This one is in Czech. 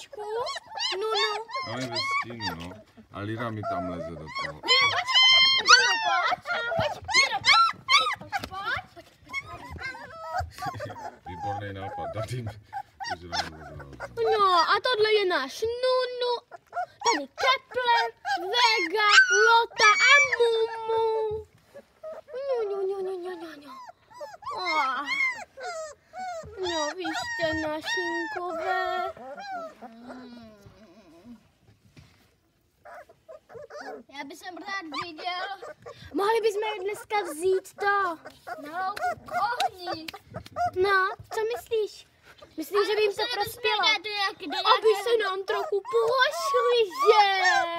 Liličku. No. No je ve stínu, no. A Lira mi tam leze do toho. Výborný nápad, dát jim. No a tohle je náš Nunu. Tady Kepler, Vega, Lota a Mumu. No. No, vy jste našinkové. Já bych rád viděl Mohli bychom je dneska vzít to. na louku k ohni. No, co myslíš? Myslím, že by jim to prospělo. Aby se nám trochu pošli, že?